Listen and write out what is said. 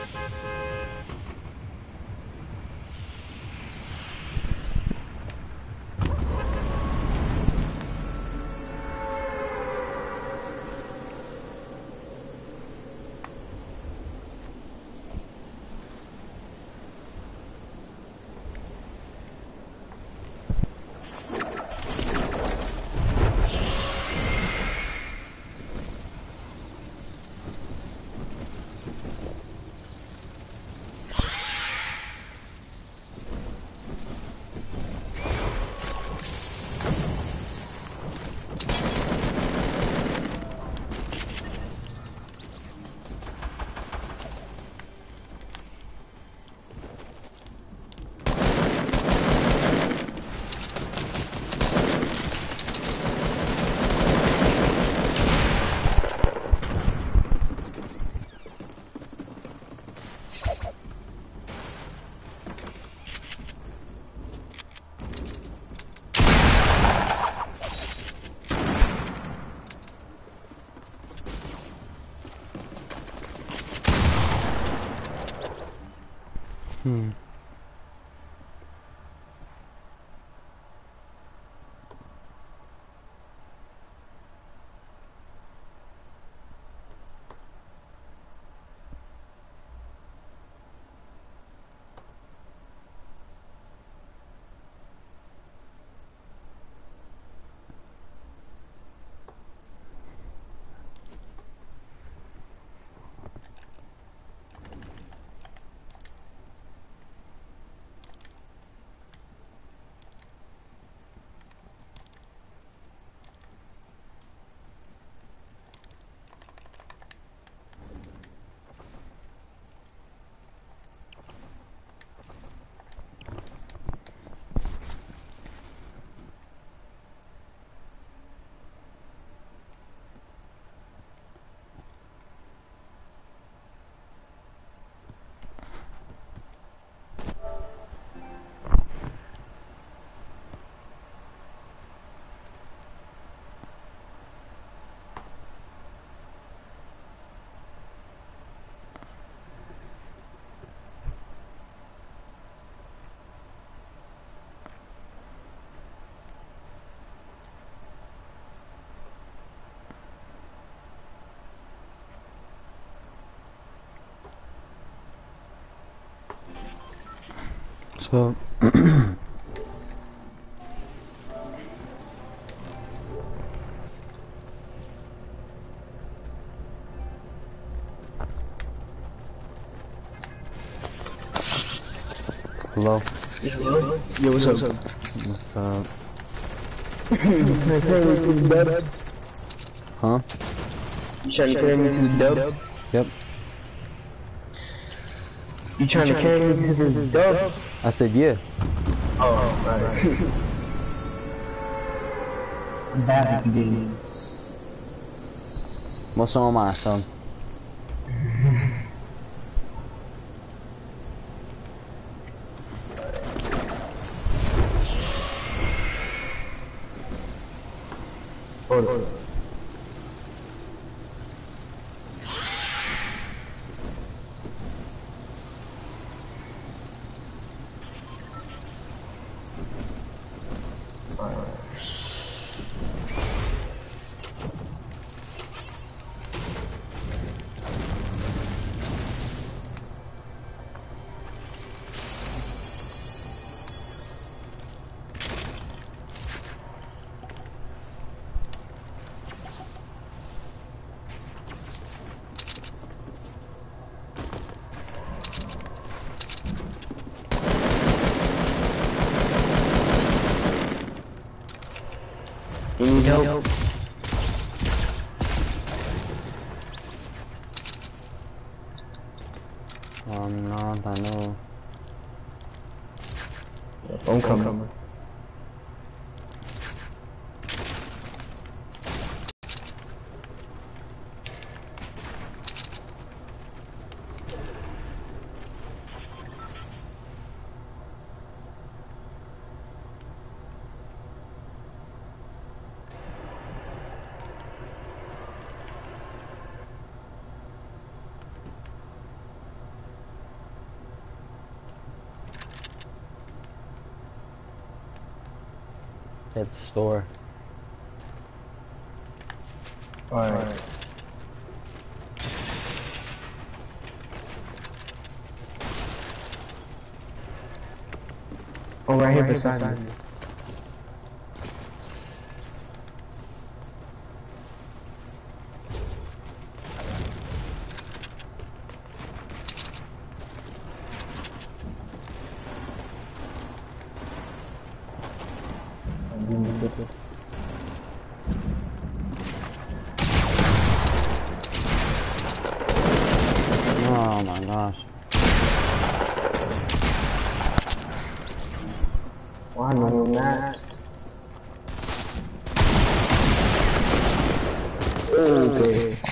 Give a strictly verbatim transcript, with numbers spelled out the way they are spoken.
Hmm. So hello. Yo, yo, what's up? What's up? You trying to carry me to the dub? Huh? You trying to carry me to the dub? Yep. You trying to carry me to the dub? I said yeah. Oh, right. I'm bad at the game. What's on my son? Hold on. You need help? Um, not I know. I'm coming. at the store. Alright. Oh, right here beside me. Oh my gosh. Why no not? Okay.